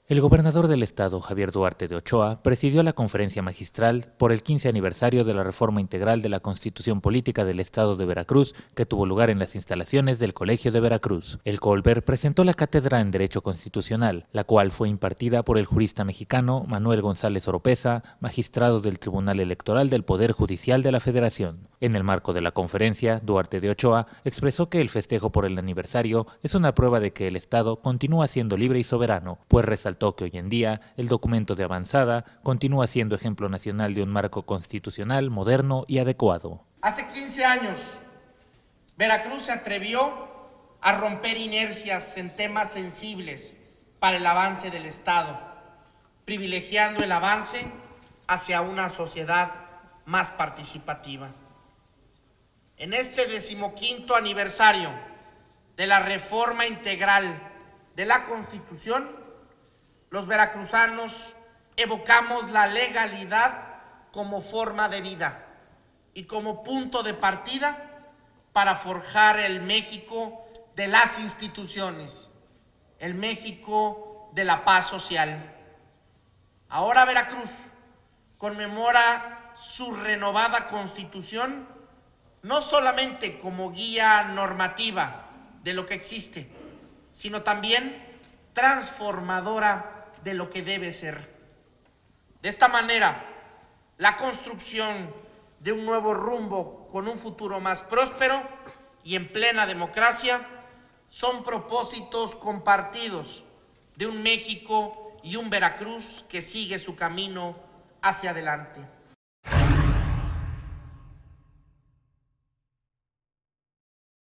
El gobernador del estado, Javier Duarte de Ochoa, presidió la conferencia magistral por el 15 aniversario de la reforma integral de la Constitución Política del estado de Veracruz, que tuvo lugar en las instalaciones del Colegio de Veracruz. El Colber presentó la cátedra en Derecho Constitucional, la cual fue impartida por el jurista mexicano Manuel González Oropeza, magistrado del Tribunal Electoral del Poder Judicial de la Federación. En el marco de la conferencia, Duarte de Ochoa expresó que el festejo por el aniversario es una prueba de que el Estado continúa siendo libre y soberano, pues resaltó que hoy en día el documento de avanzada continúa siendo ejemplo nacional de un marco constitucional moderno y adecuado. Hace 15 años, Veracruz se atrevió a romper inercias en temas sensibles para el avance del Estado, privilegiando el avance hacia una sociedad más participativa. En este 15º aniversario de la reforma integral de la Constitución, los veracruzanos evocamos la legalidad como forma de vida y como punto de partida para forjar el México de las instituciones, el México de la paz social. Ahora Veracruz conmemora su renovada Constitución no solamente como guía normativa de lo que existe, sino también transformadora de lo que debe ser. De esta manera, la construcción de un nuevo rumbo con un futuro más próspero y en plena democracia son propósitos compartidos de un México y un Veracruz que sigue su camino hacia adelante.